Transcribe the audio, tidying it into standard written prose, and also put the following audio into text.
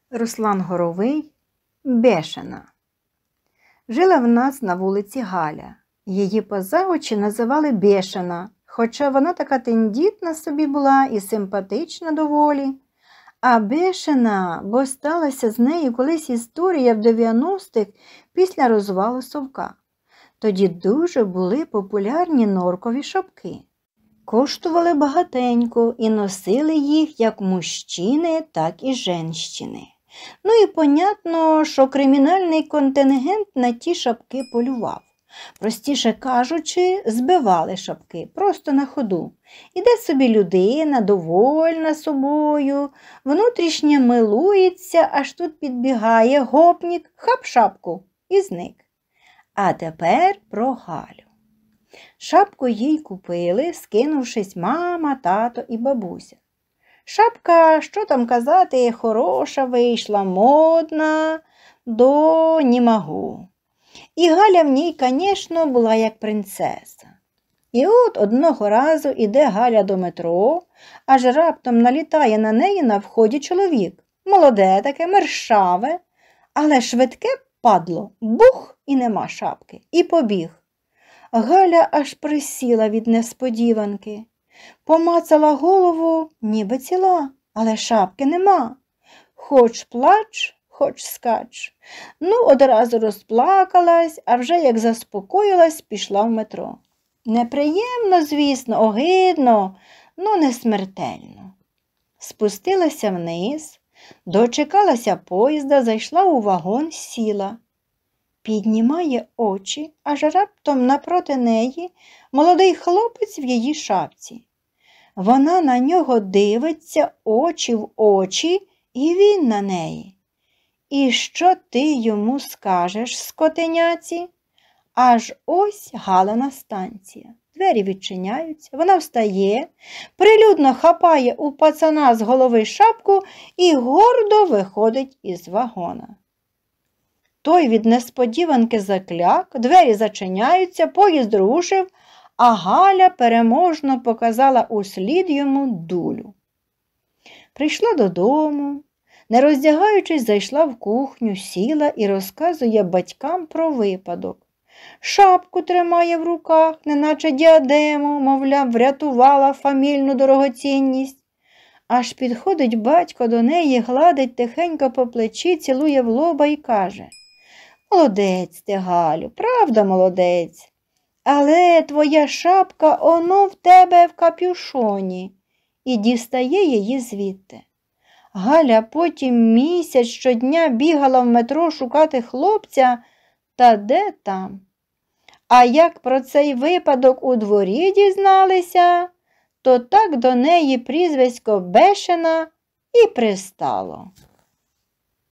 Руслан Горовий «Бешена». Жила в нас на вулиці Галя. Її поза очі називали Бешена, хоча вона така тендітна собі була і симпатична доволі. А Бешена, бо сталася з нею колись історія в 90-х після розвалу Совка. Тоді дуже були популярні норкові шапки. Коштували багатенько і носили їх як мужчини, так і женщини. Ну і понятно, що кримінальний контингент на ті шапки полював. Простіше кажучи, збивали шапки просто на ходу. Іде собі людина, довольна собою, внутрішньо милується, аж тут підбігає гопнік, хап шапку і зник. А тепер про Галю. Шапку їй купили, скинувшись мама, тато і бабуся. Шапка, що там казати, хороша вийшла, модна, до німагу. І Галя в ній, звісно, була як принцеса. І от одного разу іде Галя до метро, аж раптом налітає на неї на вході чоловік. Молоде таке, мершаве, але швидке падло, бух, і нема шапки, і побіг. Галя аж присіла від несподіванки. Помацала голову, ніби ціла, але шапки нема. Хоч плач, хоч скач. Ну, одразу розплакалась, а вже як заспокоїлась, пішла в метро. Неприємно, звісно, огидно, но не смертельно. Спустилася вниз, дочекалася поїзда, зайшла у вагон, сіла. Піднімає очі, аж раптом напроти неї молодий хлопець в її шапці. Вона на нього дивиться очі в очі, і він на неї. І що ти йому скажеш, скотеняці? Аж ось Галина станція. Двері відчиняються, вона встає, прилюдно хапає у пацана з голови шапку і гордо виходить із вагона. Той від несподіванки закляк, двері зачиняються, поїзд рушив, а Галя переможно показала услід йому дулю. Прийшла додому, не роздягаючись, зайшла в кухню, сіла і розказує батькам про випадок. Шапку тримає в руках, неначе діадему, мовляв, врятувала фамільну дорогоцінність. Аж підходить батько до неї, гладить тихенько по плечі, цілує в лоба і каже: «Молодець ти, Галю, правда молодець, але твоя шапка оно в тебе в капюшоні», і дістає її звідти. Галя потім місяць щодня бігала в метро шукати хлопця, та де там? А як про цей випадок у дворі дізналися, то так до неї прізвисько Бешена і пристало.